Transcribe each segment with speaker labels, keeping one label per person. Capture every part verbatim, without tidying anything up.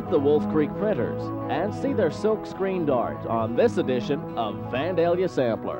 Speaker 1: Meet the Wolf Creek printers and see their silk screened art on this edition of Vandalia Sampler.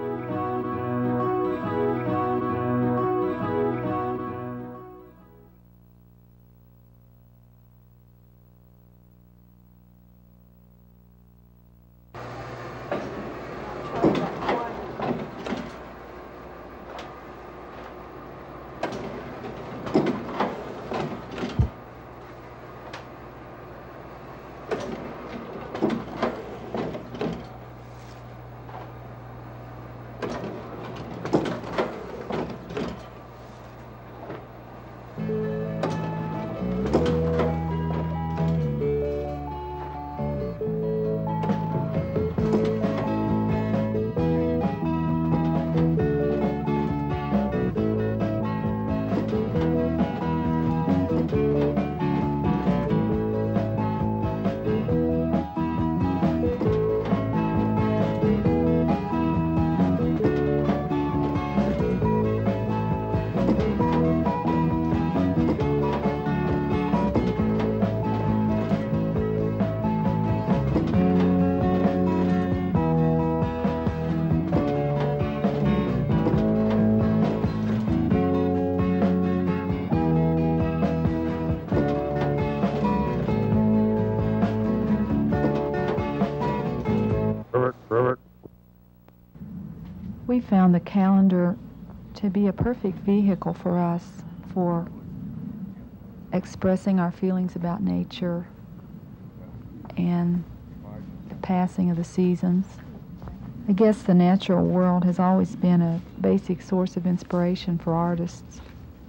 Speaker 2: We found the calendar to be a perfect vehicle for us for expressing our feelings about nature and the passing of the seasons. I guess the natural world has always been a basic source of inspiration for artists.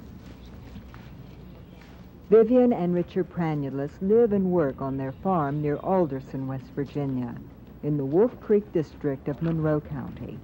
Speaker 3: Vivian and Richard Pranulus live and work on their farm near Alderson, West Virginia, in the Wolf Creek district of Monroe County.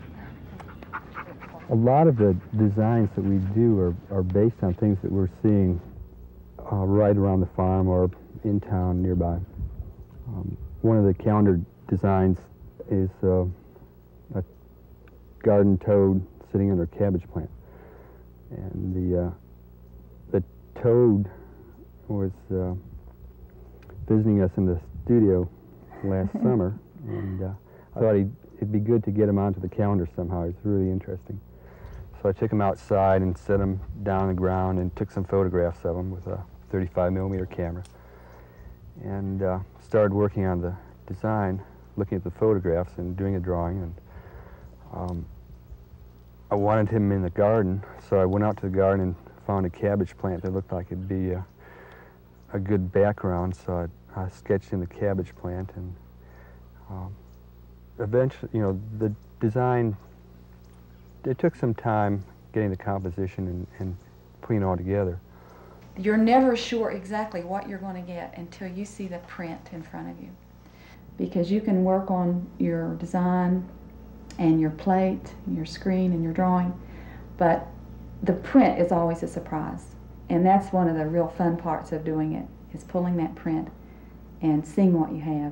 Speaker 4: A lot of the designs that we do are, are based on things that we're seeing uh, right around the farm or in town nearby. Um, one of the calendar designs is uh, a garden toad sitting under a cabbage plant. And the, uh, the toad was uh, visiting us in the studio last summer, and uh, I thought he'd, it'd be good to get him onto the calendar somehow. It's really interesting. So I took him outside and set him down on the ground and took some photographs of him with a thirty-five millimeter camera, and uh, started working on the design, looking at the photographs and doing a drawing. And um, I wanted him in the garden, so I went out to the garden and found a cabbage plant that looked like it'd be a, a good background. So I, I sketched in the cabbage plant, and um, eventually, you know, the design, it took some time getting the composition and, and putting it all together.
Speaker 2: You're never sure exactly what you're going to get until you see the print in front of you. Because you can work on your design and your plate, your screen and your drawing, but the print is always a surprise. And that's one of the real fun parts of doing it, is pulling that print and seeing what you have.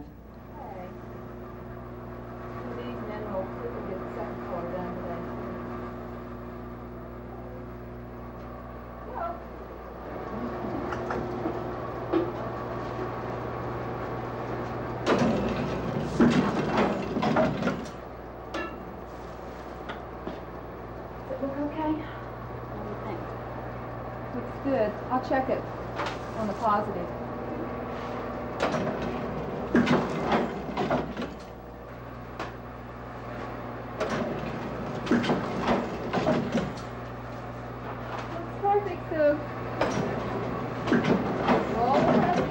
Speaker 5: Good. I'll check it on the positive. Looks perfect, Sue. Roll the presents.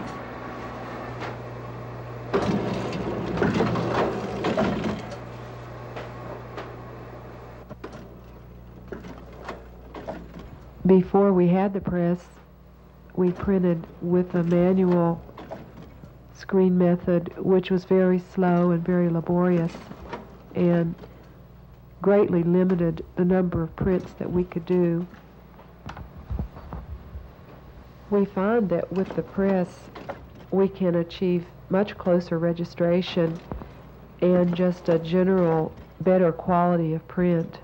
Speaker 2: Before we had the press, we printed with a manual screen method, which was very slow and very laborious and greatly limited the number of prints that we could do. We find that with the press, we can achieve much closer registration and just a general better quality of print.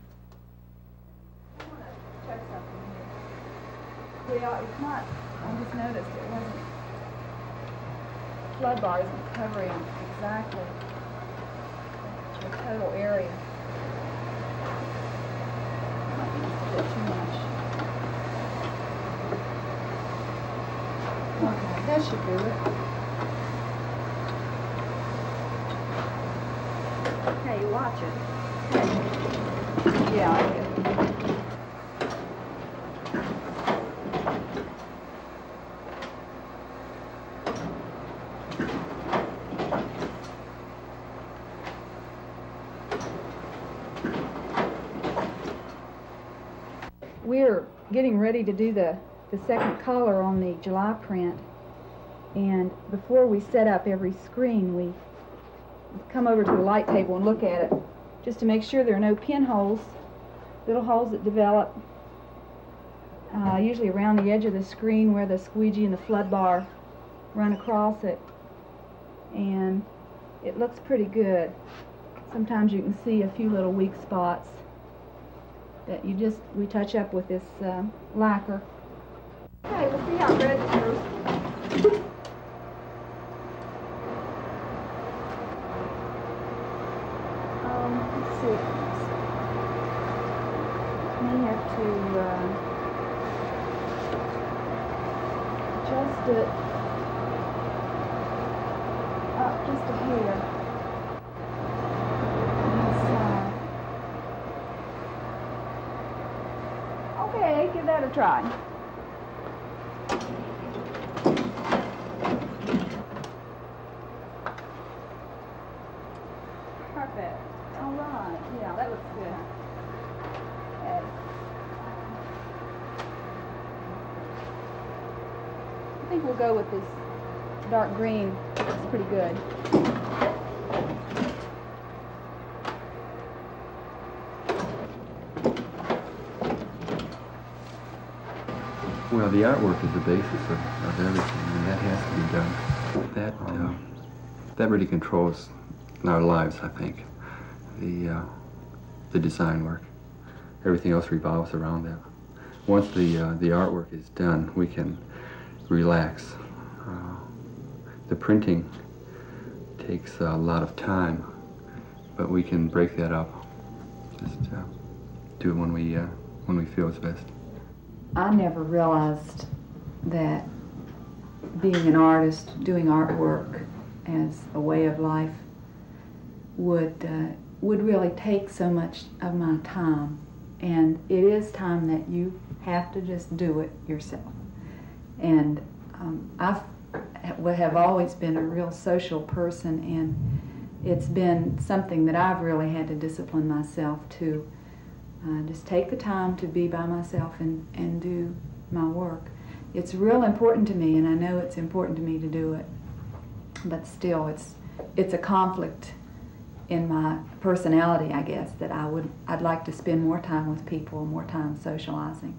Speaker 5: Yeah, it's not, I'm just
Speaker 2: noticed it wasn't, flood bar isn't covering exactly the total area. Might be just a bit too much. Okay, that should do it.
Speaker 5: Okay, you watch it.
Speaker 2: Yeah, I did. We're getting ready to do the, the second color on the July print, and before we set up every screen, we come over to the light table and look at it just to make sure there are no pinholes, little holes that develop uh, usually around the edge of the screen where the squeegee and the flood bar run across it, and it looks pretty good. Sometimes you can see a few little weak spots that you just, we touch up with this uh, lacquer.
Speaker 5: Okay, we'll see how it registers.
Speaker 2: Um, let's see. May have to uh, adjust it up just a hair.
Speaker 5: Okay, give that a try. Perfect. All right. Yeah, that looks good. Okay.
Speaker 2: I think we'll go with this dark green. It's pretty good.
Speaker 4: Well, the artwork is the basis of, of everything, and that has to be done. That uh, that really controls our lives, I think. The uh, the design work, everything else revolves around that. Once the uh, the artwork is done, we can relax. Uh, the printing takes a lot of time, but we can break that up. Just uh, do it when we uh, when we feel it's best.
Speaker 2: I never realized that being an artist, doing artwork as a way of life would uh, would really take so much of my time. And it is time that you have to just do it yourself. And um, I have always been a real social person, and it's been something that I've really had to discipline myself to Uh, just take the time to be by myself and, and do my work. It's real important to me, and I know it's important to me to do it, but still it's it's a conflict in my personality, I guess, that I would I'd like to spend more time with people, more time socializing.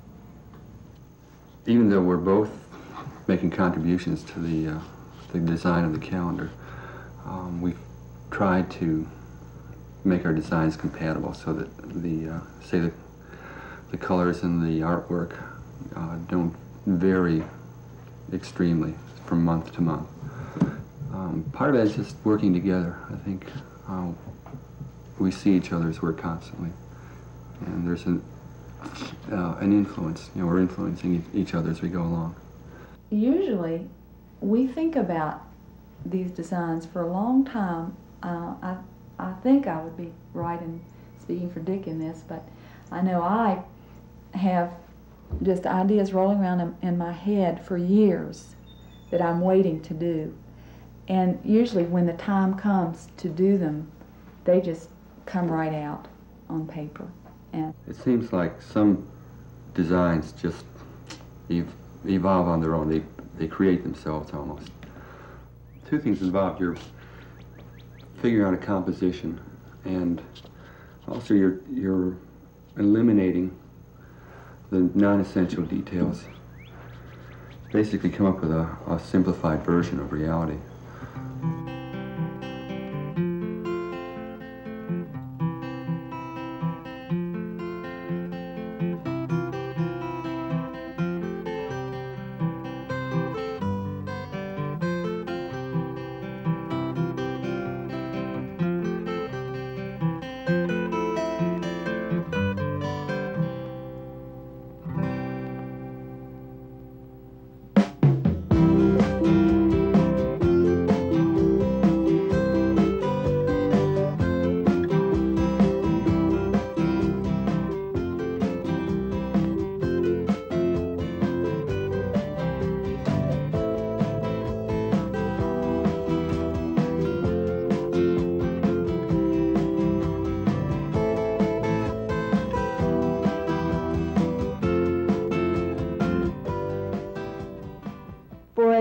Speaker 4: Even though we're both making contributions to the uh, the design of the calendar, um, we've tried to make our designs compatible so that the, uh, say the, the colors in the artwork uh, don't vary extremely from month to month. Um, part of it is just working together. I think uh, we see each other's work constantly, and there's an, uh, an influence. You know, we're influencing each other as we go along.
Speaker 2: Usually, we think about these designs for a long time. Uh, I, I think I would be right in speaking for Dick in this, but I know I have just ideas rolling around in, in my head for years that I'm waiting to do. And usually when the time comes to do them, they just come right out on paper. And
Speaker 4: it seems like some designs just ev evolve on their own. They, they create themselves almost. Two things involved. You're figuring out a composition, and also you're, you're eliminating the non-essential details. Basically come up with a, a simplified version of reality.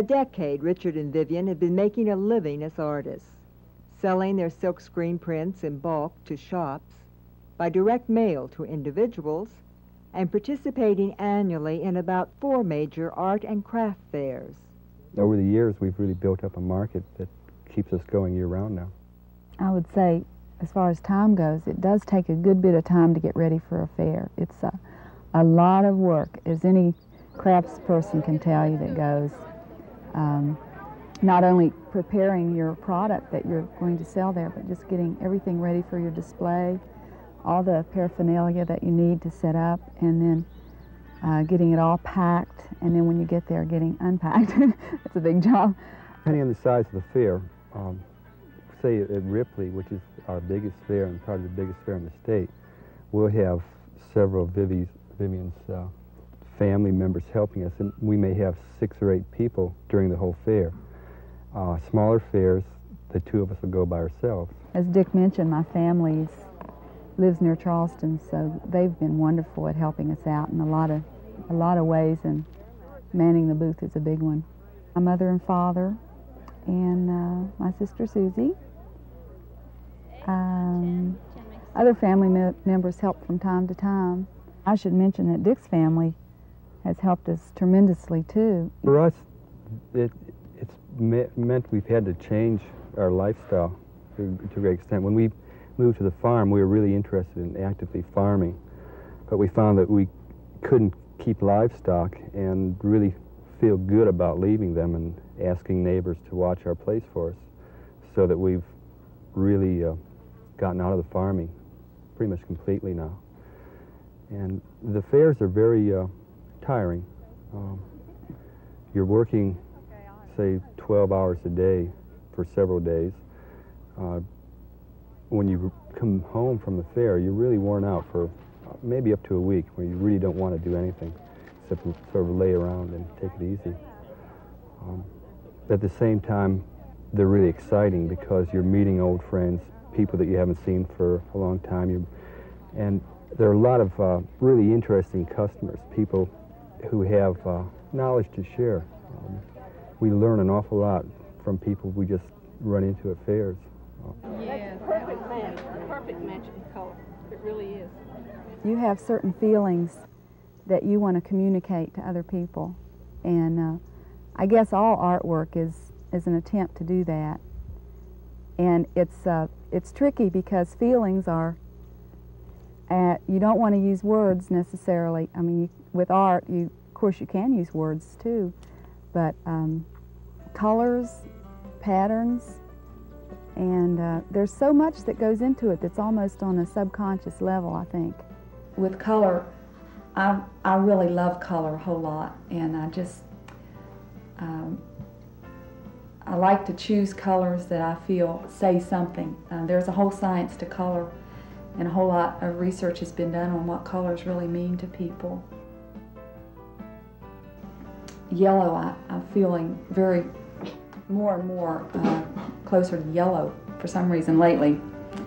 Speaker 3: decade, Richard and Vivian have been making a living as artists, selling their silkscreen prints in bulk to shops, by direct mail to individuals, and participating annually in about four major art and craft fairs.
Speaker 4: Over the years, we've really built up a market that keeps us going year-round now.
Speaker 6: I would say, as far as time goes, it does take a good bit of time to get ready for a fair. It's a, a lot of work, as any craftsperson can tell you that goes. Um, not only preparing your product that you're going to sell there, but just getting everything ready for your display, all the paraphernalia that you need to set up, and then uh, getting it all packed, and then when you get there, getting unpacked. It's a big job.
Speaker 4: Depending on the size of the fair, um, say at Ripley, which is our biggest fair and probably the biggest fair in the state, we'll have several of Vivi's, Vivian's uh, family members helping us, and we may have six or eight people during the whole fair. Uh, smaller fairs, the two of us will go by ourselves.
Speaker 6: As Dick mentioned, my family's lives near Charleston, so they've been wonderful at helping us out in a lot of a lot of ways, and manning the booth is a big one. My mother and father, and uh, my sister Susie. Um, other family me members help from time to time. I should mention that Dick's family has helped us tremendously too.
Speaker 4: For us, it, it's me meant we've had to change our lifestyle to, to a great extent. When we moved to the farm, we were really interested in actively farming, but we found that we couldn't keep livestock and really feel good about leaving them and asking neighbors to watch our place for us, so that we've really uh, gotten out of the farming pretty much completely now. And the fairs are very uh, tiring. Um, you're working, say, twelve hours a day for several days. Uh, when you come home from the fair, you're really worn out for maybe up to a week, where you really don't want to do anything except sort of lay around and take it easy. Um, at the same time, they're really exciting because you're meeting old friends, people that you haven't seen for a long time. You, and there are a lot of uh, really interesting customers, people who have uh, knowledge to share. Um, we learn an awful lot from people we just run into at fairs.
Speaker 5: Yeah, perfect match, perfect match in color. It really is.
Speaker 6: You have certain feelings that you want to communicate to other people, and uh, I guess all artwork is is an attempt to do that. And it's uh, it's tricky because feelings are. Uh, you don't want to use words necessarily. I mean, you, with art, you of course you can use words too, but um, colors, patterns, and uh, there's so much that goes into it that's almost on a subconscious level, I think.
Speaker 2: With color, I, I really love color a whole lot, and I just, um, I like to choose colors that I feel say something. Uh, there's a whole science to color, and a whole lot of research has been done on what colors really mean to people. Yellow, I, I'm feeling very, more and more uh, closer to yellow for some reason lately.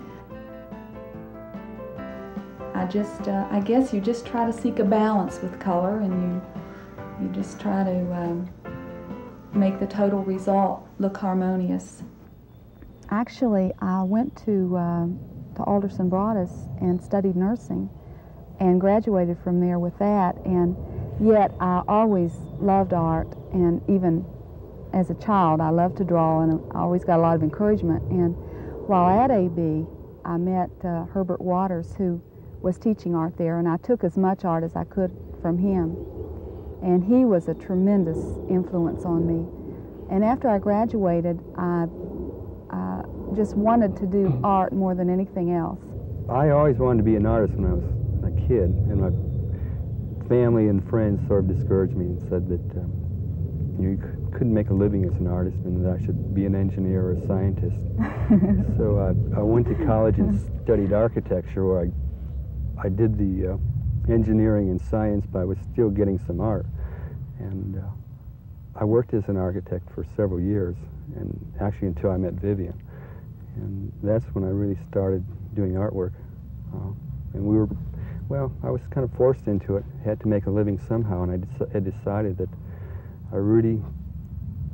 Speaker 2: I just, uh, I guess you just try to seek a balance with color, and you, you just try to um, make the total result look harmonious.
Speaker 6: Actually, I went to, uh, to Alderson Broadus and studied nursing and graduated from there with that, and yet I always loved art, and even as a child I loved to draw, and I always got a lot of encouragement. And while at A B, I met uh, Herbert Waters, who was teaching art there, and I took as much art as I could from him. And he was a tremendous influence on me. And after I graduated, I, I just wanted to do art more than anything else.
Speaker 4: I always wanted to be an artist when I was a kid, and my family and friends sort of discouraged me and said that um, you couldn't make a living as an artist, and that I should be an engineer or a scientist. So I, I went to college and studied architecture, where I I did the uh, engineering and science, but I was still getting some art. And uh, I worked as an architect for several years, and actually until I met Vivian. And that's when I really started doing artwork. Uh, and we were, well, I was kind of forced into it, had to make a living somehow, and I, dec I decided that I really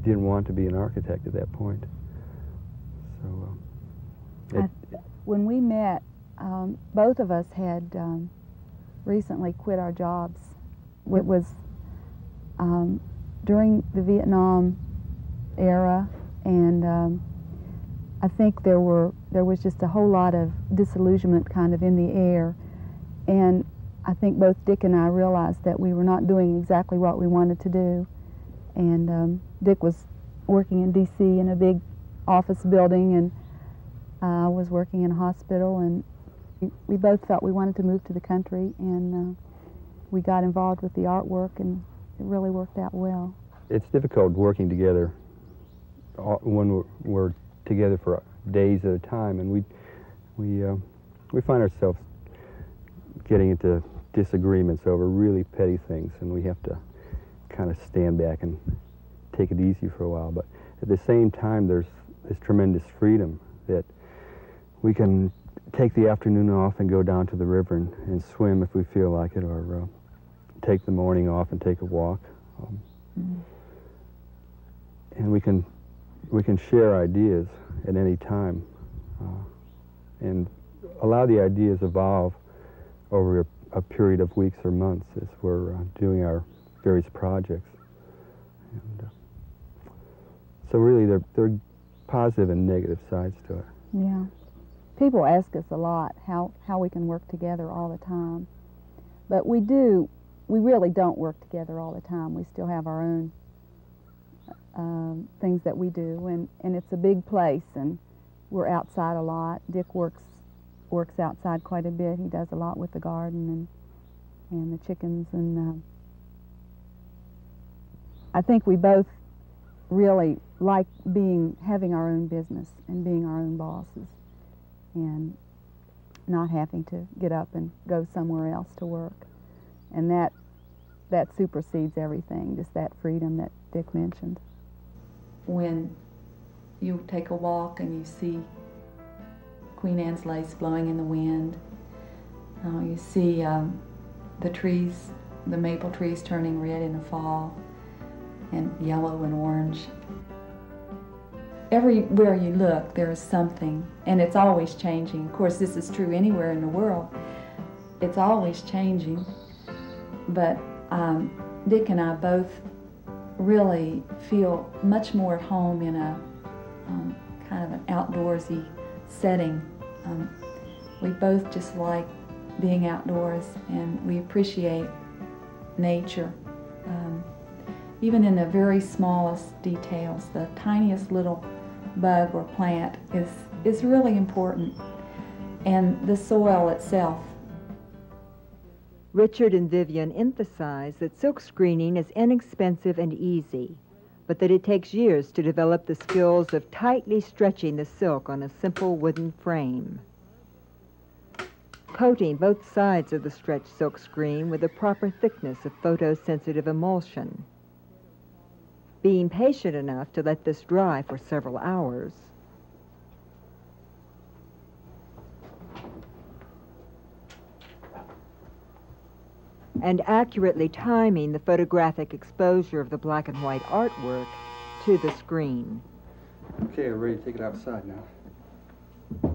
Speaker 4: didn't want to be an architect at that point. So, um, it,
Speaker 6: I, when we met, um, both of us had um, recently quit our jobs. It was um, during the Vietnam era, and um, I think there were there was just a whole lot of disillusionment kind of in the air, and I think both Dick and I realized that we were not doing exactly what we wanted to do. And um, Dick was working in D C in a big office building, and I uh, was working in a hospital, and we, we both felt we wanted to move to the country, and uh, we got involved with the artwork, and it really worked out well.
Speaker 4: It's difficult working together when we're, we're together for days at a time, and we we uh, we find ourselves getting into disagreements over really petty things, and we have to kind of stand back and take it easy for a while. But at the same time, there's this tremendous freedom that we can take the afternoon off and go down to the river and, and swim if we feel like it, or uh, take the morning off and take a walk. Um, mm. And we can we can share ideas at any time, uh, and allow the ideas evolve over a, a period of weeks or months as we're uh, doing our various projects. And, uh, so really, there there are positive and negative sides to it.
Speaker 6: Yeah. People ask us a lot how, how we can work together all the time. But we do, we really don't work together all the time. We still have our own um, things that we do, and, and it's a big place, and we're outside a lot. Dick works works outside quite a bit. He does a lot with the garden and, and the chickens, and uh, I think we both really like being, having our own business and being our own bosses, and not having to get up and go somewhere else to work. And that that supersedes everything, just that freedom that Dick mentioned.
Speaker 2: When you take a walk and you see Queen Anne's lace blowing in the wind, uh, you see um, the trees, the maple trees turning red in the fall, and yellow and orange. Everywhere you look, there is something, and it's always changing. Of course, this is true anywhere in the world. It's always changing, but um, Dick and I both really feel much more at home in a um, kind of an outdoorsy setting. Um, we both just like being outdoors, and we appreciate nature. Um, even in the very smallest details, the tiniest little bug or plant is, is really important, and the soil itself.
Speaker 3: Richard and Vivian emphasize that silk screening is inexpensive and easy, but that it takes years to develop the skills of tightly stretching the silk on a simple wooden frame. Coating both sides of the stretched silk screen with the proper thickness of photosensitive emulsion. Being patient enough to let this dry for several hours. And accurately timing the photographic exposure of the black and white artwork to the screen.
Speaker 4: Okay, I'm ready to take it outside now.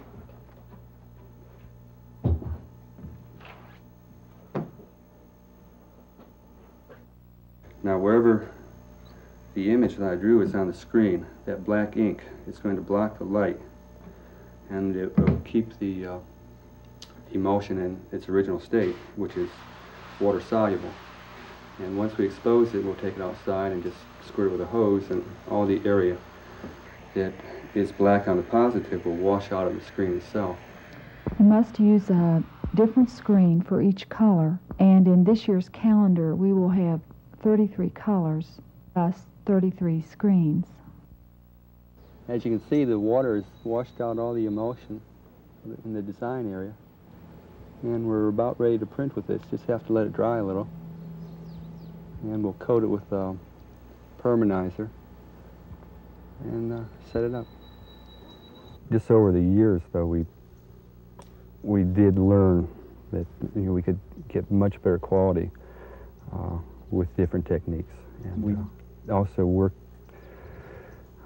Speaker 4: Now, wherever the image that I drew is on the screen, that black ink is going to block the light, and it will keep the uh, emulsion in its original state, which is water soluble. And once we expose it, we'll take it outside and just squirt it with a hose, and all the area that is black on the positive will wash out of the screen itself.
Speaker 7: You must use a different screen for each color, and in this year's calendar we will have thirty-three colors, thus thirty-three screens.
Speaker 4: As you can see, the water has washed out all the emulsion in the design area, and we're about ready to print with this. Just have to let it dry a little, and we'll coat it with a permanizer and uh, set it up. Just over the years, though, we we did learn that, you know, we could get much better quality uh, with different techniques, and we uh, also worked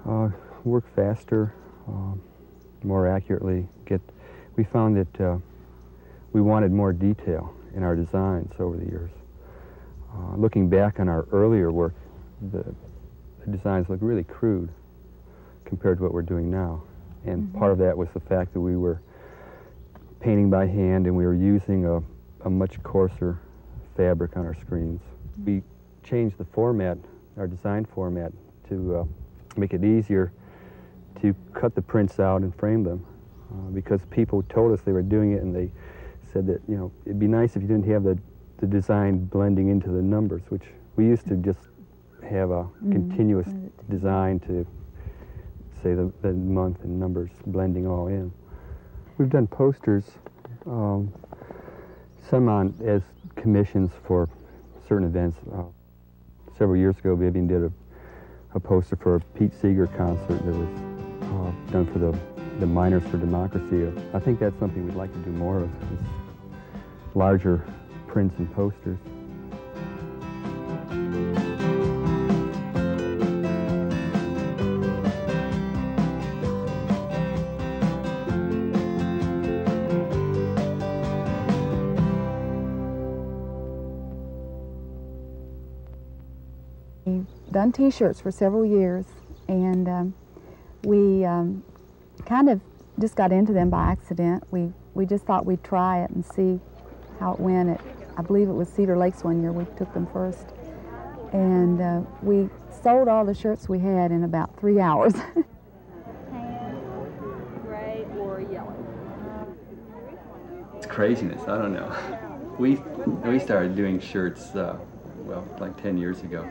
Speaker 4: uh, work faster, uh, more accurately. Get, we found that uh, we wanted more detail in our designs over the years. Uh, looking back on our earlier work, the, the designs look really crude compared to what we're doing now. And mm-hmm. part of that was the fact that we were painting by hand and we were using a, a much coarser fabric on our screens. Mm-hmm. We changed the format, our design format, to uh, make it easier to cut the prints out and frame them, uh, because people told us they were doing it and they said that, you know, it'd be nice if you didn't have the, the design blending into the numbers, which we used to just have a mm-hmm. continuous design to say the, the month and numbers blending all in. We've done posters, um, some on as commissions for certain events. Uh, several years ago, Vivian did a, a poster for a Pete Seeger concert that was uh, done for the, the Miners for Democracy. I think that's something we'd like to do more of, is larger prints and posters.
Speaker 6: We've done T-shirts for several years, and um, we um, kind of just got into them by accident. We we just thought we'd try it and see how it went. At, I believe it was Cedar Lakes one year. We took them first, and uh, we sold all the shirts we had in about three hours.
Speaker 5: Tan, gray, or yellow?
Speaker 4: It's craziness. I don't know. We we started doing shirts. Uh, well, like ten years ago.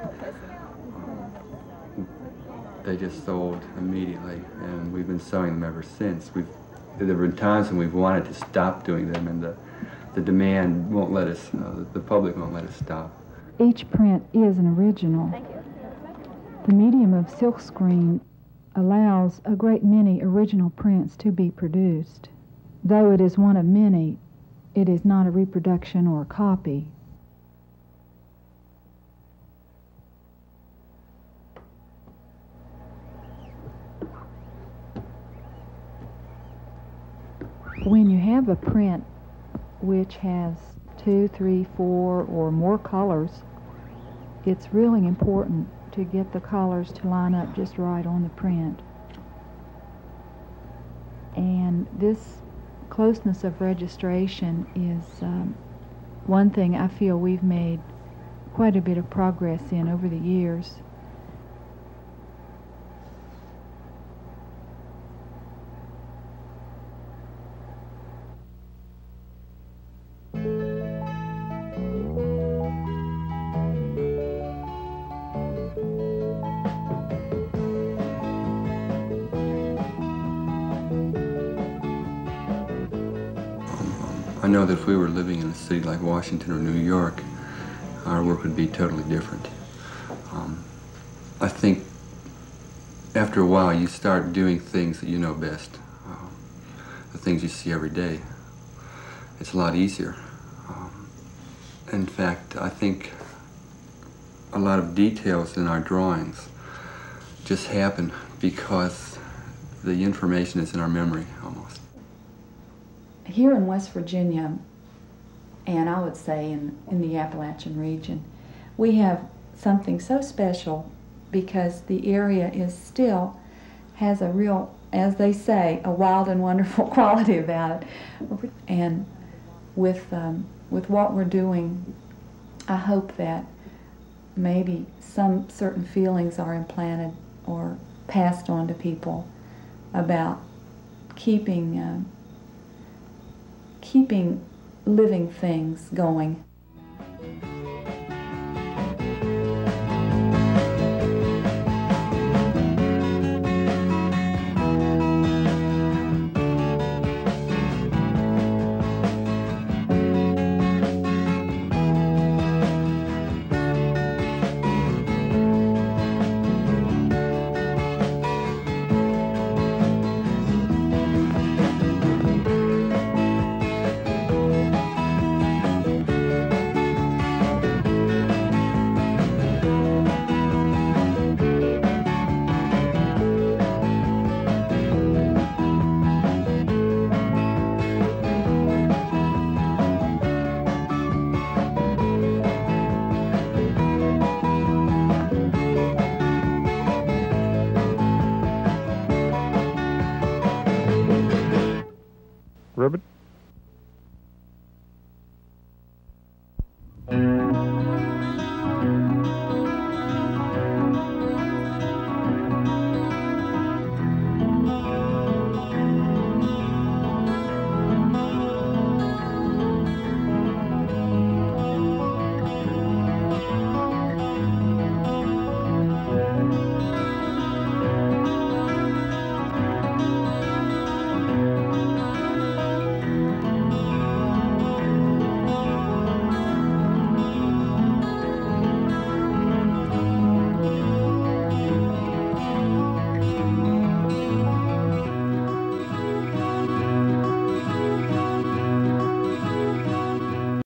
Speaker 4: Um, they just sold immediately, and we've been sewing them ever since. We've, there have been times when we've wanted to stop doing them, and the, the demand won't let us, uh, the public won't let us stop.
Speaker 7: Each print is an original.
Speaker 5: Thank you.
Speaker 7: The medium of silkscreen allows a great many original prints to be produced. Though it is one of many, it is not a reproduction or a copy. When you have a print which has two, three, four, or more colors, it's really important to get the colors to line up just right on the print. And this closeness of registration is um, one thing I feel we've made quite a bit of progress in over the years.
Speaker 4: I know that if we were living in a city like Washington or New York, our work would be totally different. Um, I think after a while you start doing things that you know best, uh, the things you see every day. It's a lot easier. Um, in fact, I think a lot of details in our drawings just happen because the information is in our memory almost.
Speaker 2: Here in West Virginia, and I would say in, in the Appalachian region, we have something so special because the area is still has a real, as they say, a wild and wonderful quality about it. And with, um, with what we're doing, I hope that maybe some certain feelings are implanted or passed on to people about keeping uh, keeping living things going.
Speaker 8: ribbon.